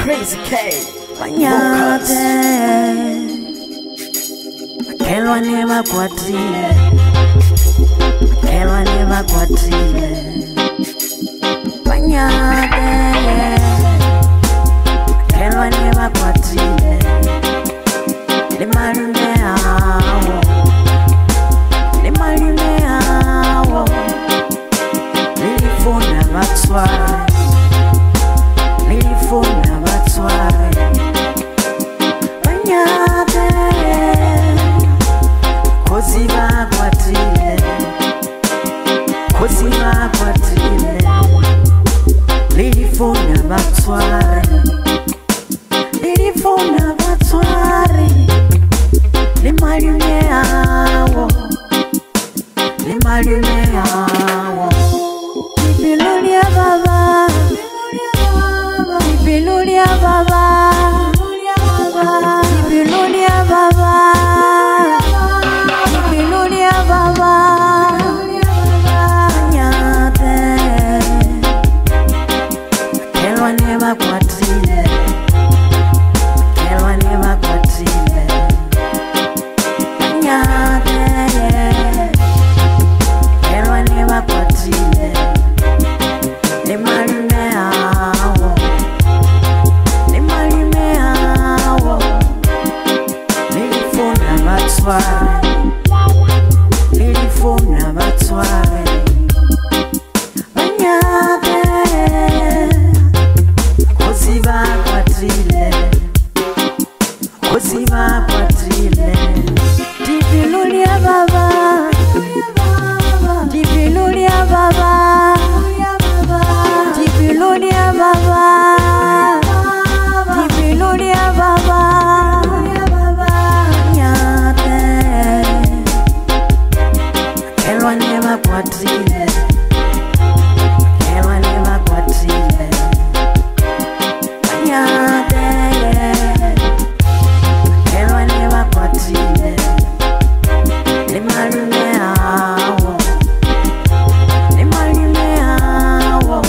Crazy K. Banyate Kelwa nema kwatile Kelwa nema kwatile Banyate Kelwa nema kwatile Limalume awo Limalume awo Lilifuna batsware Lilifuna batsware Banyate Koziba kwatile Koziba kwatile Lilifuna batsware Lilifuna batsware Limalume awo Limalume awo Bilulia baba Bilulia baba Bilulia baba Bilulia baba Nyate Kelwa nema kwatile Kelwa nema kwatile Nyate Kelwa nema kwatile Limalume awo Limalume awo Lilifuna batsware Lilifuna batsware Banyate Koziba kwatile Koziba kwatile Dibilulia baba Dibilulia baba Dibilulia baba Dibilulia baba Nyate Kelwa nema kwatile Kelwa nema kwatile Nyate Kelwa nema kwatile Limalume awo Limalume awo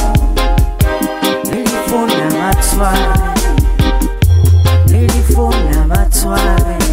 Lilifuna batsware Lilifuna batsware